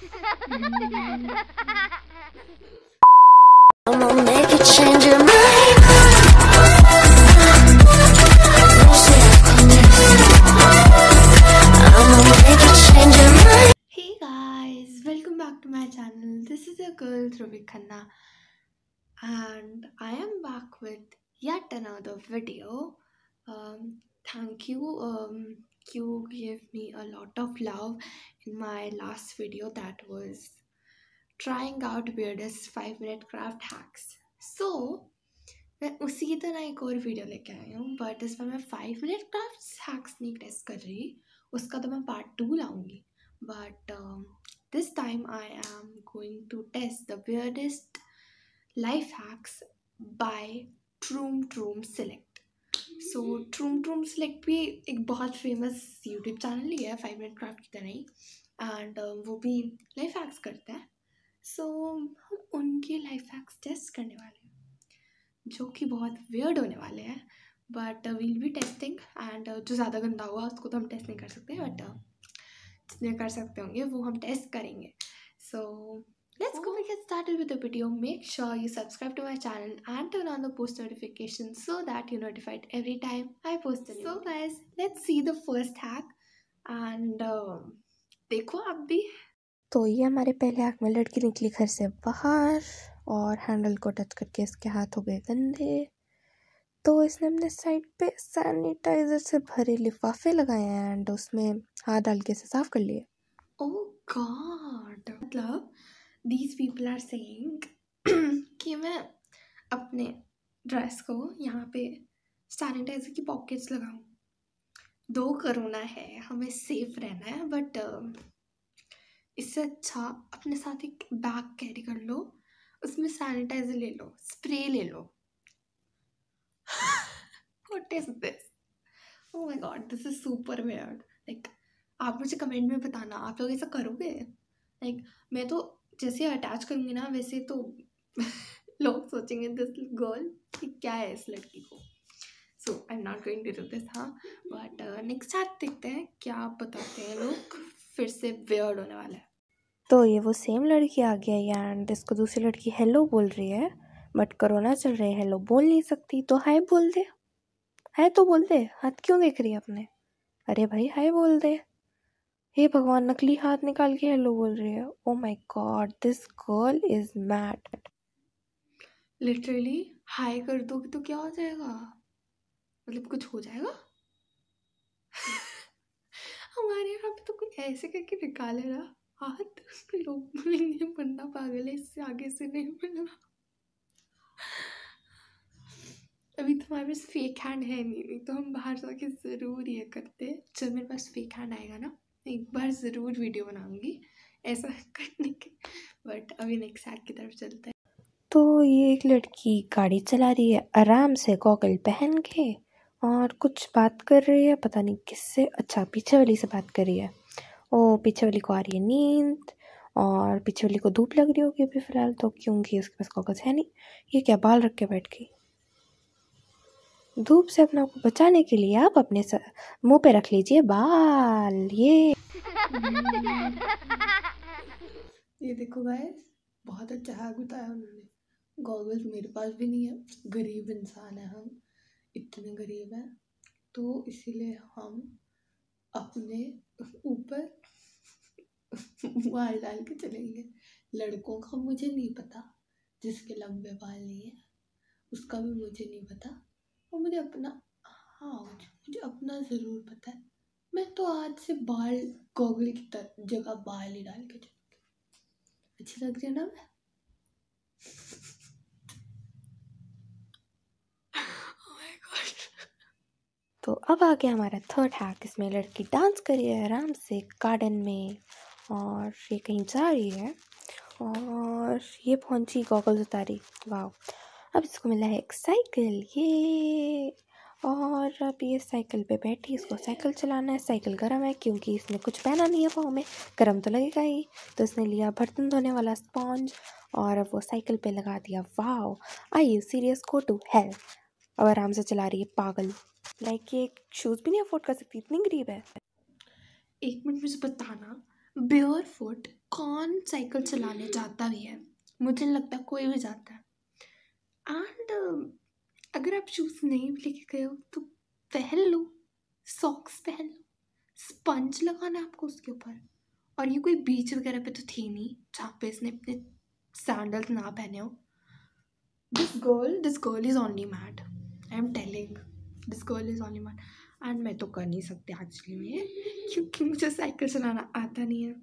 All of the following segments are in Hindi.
I'ma make you change your mind. I'ma make you change your mind. Hey guys, welcome back to my channel. This is your girl Dhruvie Khanna, and I am back with yet another video. Thank you. You gave me a lot of love in my last video that was trying out weirdest 5-minute craft hacks. So मैं उसी तरह एक और वीडियो लेके आई हूँ, बट इसमें मैं 5-minute क्राफ्ट हैक्स नहीं टेस्ट कर रही, उसका तो मैं पार्ट 2 लाऊंगी. But this time I am going to test the weirdest life hacks by Troom Troom Select. So Troom Troom Select भी एक बहुत फेमस यूट्यूब चैनल ही है 5-minute क्राफ्ट की तरह ही, एंड वो भी लाइफ हैक्स करते हैं. सो हम उनके लाइफ हैक्स टेस्ट करने वाले हैं जो कि बहुत वियर्ड होने वाले हैं, but we'll be testing. And जो ज़्यादा गंदा हुआ उसको तो हम टेस्ट नहीं कर सकते, बट जितने कर सकते होंगे वो हम टेस्ट करेंगे. सो let's go and get started with the video. Make sure you subscribe to my channel and turn on the post notifications so that you're notified every time I post a new video. So guys, let's see the first hack and देखो आप भी. तो ये हमारे पहले हैक में लड़की निकली घर से बाहर और हैंडल को टच करके इसके हाथ हो गए गंदे. तो इसने अपने साइड पे सैनिटाइजर से भरे लिफाफे लगाए हैं एंड उसमें हाथ डाल के इसे साफ कर लिए. Oh God, मतलब these people are saying कि मैं अपने ड्रेस को यहाँ पे सैनिटाइजर की पॉकेट्स लगाऊं. दो कोरोना है, हमें सेफ रहना है, बट इससे अच्छा अपने साथ एक बैग कैरी कर लो, उसमें सैनिटाइजर ले लो, स्प्रे ले लो. What is this? Oh my God, this is super weird. Like, आप मुझे कमेंट में बताना आप लोग ऐसा करोगे. Like, मैं तो जैसे अटैच करूँगी ना वैसे तो लोग सोचेंगे दिस गर्ल कि क्या है इस लड़की को. So I am not going to do this. हाँ, बट नेक्स्ट हैक देखते हैं क्या बताते हैं लोग. फिर से वियर्ड होने वाला है. तो ये वो सेम लड़की आ गया एंड इसको दूसरी लड़की हेलो बोल रही है, बट कोरोना चल रही है, हेलो बोल नहीं सकती. तो हाय बोल दे, हाय तो बोल दे. हाथ क्यों देख रही है अपने? अरे भाई हाय बोल दे. हे भगवान, नकली हाथ निकाल के हेलो बोल रही है. Oh my god, this girl is mad. Literally hi कर दोगे तो क्या हो जाएगा? मतलब कुछ हो जाएगा? हमारे यहाँ पे तो कोई ऐसे करके निकाले ना हाथ, लोग बोलेंगे बंदा पागल है, इससे आगे से नहीं मिलना. अभी तो हमारे पास फेक हैंड है नहीं तो हम बाहर जाके ज़रूर ये करते. जब मेरे पास फेक हैंड आएगा ना एक बार ज़रूर वीडियो बनाऊंगी ऐसा करने के. बट अभी नेक्स्ट हैक की तरफ चलते हैं. तो ये एक लड़की गाड़ी चला रही है आराम से गॉगल पहन के और कुछ बात कर रही है, पता नहीं किससे. अच्छा, पीछे वाली से बात कर रही है. ओ, पीछे वाली को आ रही है नींद और पीछे वाली को धूप लग रही होगी अभी फ़िलहाल तो, क्योंकि उसके पास गॉगल्स है नहीं. ये क्या बाल रख के बैठ गई. धूप से अपने आप को बचाने के लिए आप अपने मुंह पे रख लीजिए बाल. ये देखो गाइस, बहुत अच्छा हैक बताया उन्होंने. गॉगल्स मेरे पास भी नहीं है, गरीब इंसान है हम, इतने गरीब हैं, तो इसीलिए हम अपने ऊपर बाल डाल के चलेंगे. लड़कों का मुझे नहीं पता, जिसके लंबे बाल नहीं है उसका भी मुझे नहीं पता, और मुझे अपना, हाँ मुझे अपना ज़रूर पता है. मैं तो आज से बाल गॉगल की जगह बाल ही डाल के चलूँगी. अच्छी लग रही है ना मैं? Oh my God. तो अब आ गया हमारा थर्ड हैक. इसमें लड़की डांस कर रही है आराम से गार्डन में और ये कहीं जा रही है और ये पहुंची गॉगल्स उतारी. वाह. अब इसको मिला है एक साइकिल. ये और अब ये साइकिल पे बैठी, इसको साइकिल चलाना है. साइकिल गर्म है क्योंकि इसने कुछ पहना नहीं है पाँव में, गर्म तो लगेगा ही. तो इसने लिया बर्तन धोने वाला स्पॉन्ज और अब वो साइकिल पे लगा दिया. वाह, I you serious, go to hell. अब आराम से चला रही है पागल. लाइक ये शूज़ भी नहीं अफोर्ड कर सकती, इतनी गरीब है. एक मिनट मुझे बताना, बेयर फुट कौन साइकिल चलाने जाता भी है? मुझे नहीं लगता कोई भी जाता है। एंड अगर आप शूज़ नहीं भी लेके गए हो तो पहन लो, सॉक्स पहन लो, स्पंज लगाना है आपको उसके ऊपर। और ये कोई बीच वगैरह पे तो थी नहीं जहाँ पे इसने अपने सैंडल्स ना पहने हो। This girl is only mad, I am telling, this girl is only mad. And मैं तो कर नहीं सकती एक्चुअली में, क्योंकि मुझे साइकिल चलाना आता नहीं है।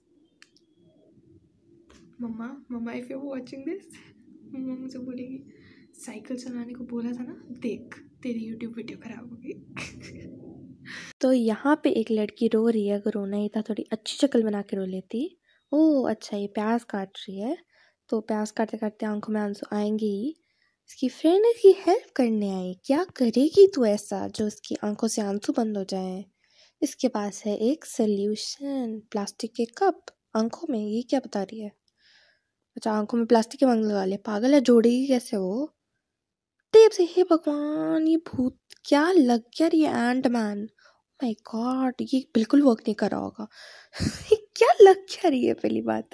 Mamma if you are watching this, mamma मुझे बोलेगी साइकिल चलाने को बोला था ना, देख तेरी यूट्यूब वीडियो खराब हो गई। तो यहाँ पे एक लड़की रो रही है। अगर रोना ही था थोड़ी अच्छी शक्ल बना के रो लेती। ओह अच्छा, ये प्याज काट रही है, तो प्याज काटते काटते आंखों में आंसू आएंगे ही। इसकी फ्रेंड इसकी हेल्प करने आई। क्या करेगी तू ऐसा जो इसकी आंखों से आंसू बंद हो जाए? इसके पास है एक सोल्यूशन, प्लास्टिक के कप आंखों में। ये क्या बता रही है? अच्छा, आंखों में प्लास्टिक के मंग लगा ले। पागल है, जोड़ेगी कैसे वो? टेप से। हे भगवान, ये भूत क्या लग गया? ये एंट मैन, माय गॉड, ये बिल्कुल वर्क नहीं कर रहा होगा। ये क्या लग क्या रही है? पहली बात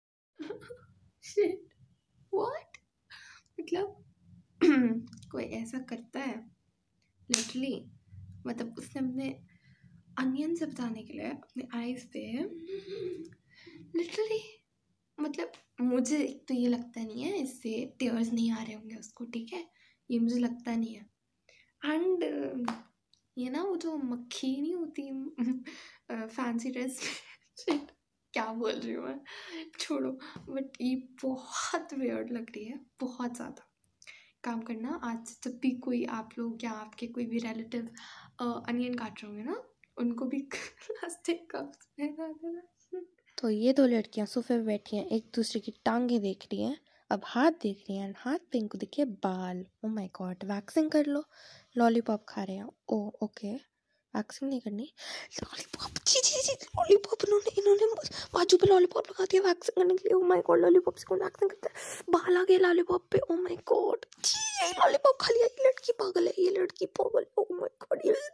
शिट, व्हाट? मतलब कोई ऐसा करता है लिटरली? मतलब उसने अपने अनियन से बचाने के लिए अपने आईज पे लिटरली, मतलब मुझे एक तो ये लगता नहीं है इससे टेयर्स नहीं आ रहे होंगे उसको, ठीक है, ये मुझे लगता नहीं है। एंड ये ना वो जो मक्खी नहीं होती फैंसी ड्रेस में, क्या बोल रही हूँ मैं, छोड़ो। बट ये बहुत वियर्ड लग रही है, बहुत ज़्यादा। काम करना, आज से जब भी कोई आप लोग या आपके कोई भी रिलेटिव अनियन काट रहे होंगे ना, उनको भी प्लास्टिक कप्स पहना देना। तो ये दो लड़कियां सोफे पे बैठी हैं, एक दूसरे की टांगे देख रही हैं, अब हाथ देख रही हैं। हाथ पे इनको देखिए बाल। ओ माय गॉड, वैक्सिंग कर लो। लॉलीपॉप खा रहे हैं। ओ ओके, वैक्सिंग नहीं करनी। लॉलीपॉप, जी जी जी, लॉलीपॉप इन्होंने बाजू पे लॉलीपॉप लगा दिया वैक्सिंग करने के लिए। ओ माय गॉड, लॉलीपॉप से कौन वैक्सिंग करता है? बाल आ गए लॉलीपॉप पे। ओ माय गॉड, जी लॉलीपॉप खा लिया। ये लड़की पागल है, ये लड़की पागल। ओ माय गॉड, ये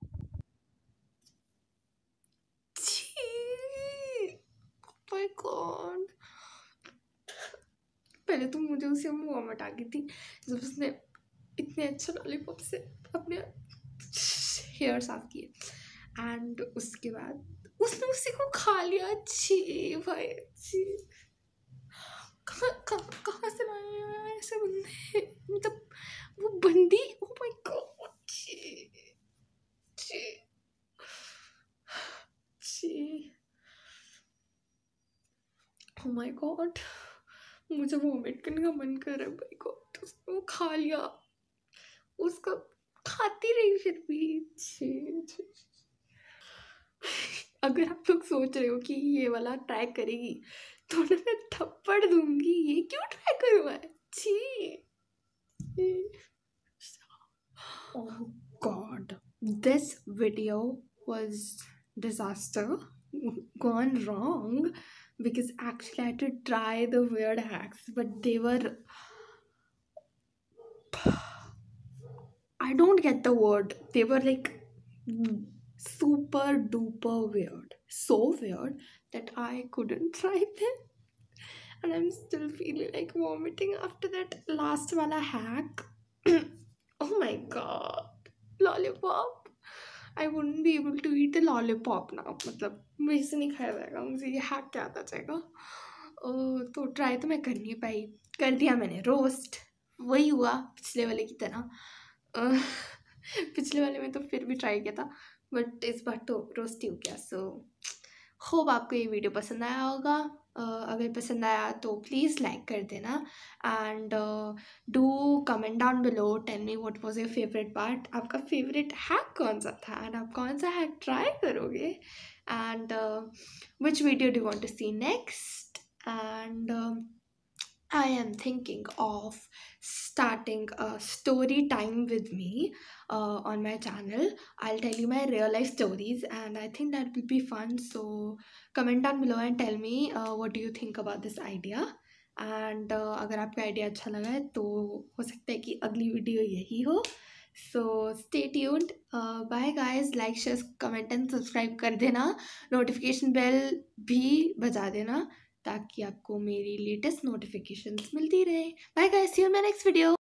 माय गॉड, पहले तो मुझे उसे मुँह में टाकी थी जब उसने इतने अच्छे लॉलीपॉप से अपने हेयर साफ किए, एंड उसके बाद उसने उसी को खा लिया। छी भाई छी, कहाँ से लाए हैं ऐसे बंदे? मतलब वो बंदी, ओ माय गॉड, छी छी छी, ओ माय गॉड, मुझे वॉमिट करने का मन कर रहा है भाई। गॉड, उसने वो खा लिया, उसका खाती रही फिर भी। छी छी। अगर आप लोग सोच रहे हो कि ये वाला ट्राई करेगी तो ना मैं थप्पड़ दूंगी। ये क्यों ट्राई करूँ मैं? छी। Oh God, this video was disaster, gone wrong, because actually I had to try the weird hacks, but they were, I don't get the word. They were like super duper weird, so weird that I couldn't try them, and I'm still feeling like vomiting after that last wala hack. Oh my god, lollipop. I wouldn't be able to eat a lollipop now. मतलब मेरे से नहीं खाया जाएगा, मुझे ये हैक क्या आता जाएगा। तो ट्राई तो मैं कर नहीं पाई, कर दिया मैंने रोस्ट। वही हुआ पिछले वाले की तरह। पिछले वाले में तो फिर भी ट्राई किया था, बट इस बार तो रोस्ट ही हो गया। सो होप आपको ये वीडियो पसंद आया होगा। अगर पसंद आया तो प्लीज़ लाइक कर देना, and do comment down below, tell me what was your favourite part. आपका फेवरेट हैक कौन सा था, एंड आप कौन सा हैक ट्राई करोगे, and which video do want to see next. And I am thinking of starting a story time with me on my channel. I'll tell you my real life stories, and I think that will be fun. So comment down below and tell me what do you think about this idea. And अगर आपका आइडिया अच्छा लगा है तो हो सकता है कि अगली वीडियो यही हो। So stay tuned. Bye guys. Like share comment and subscribe कर देना. नोटिफिकेशन बेल भी बजा देना ताकि आपको मेरी लेटेस्ट नोटिफिकेशंस मिलती रहे. Bye guys, see you in my next video.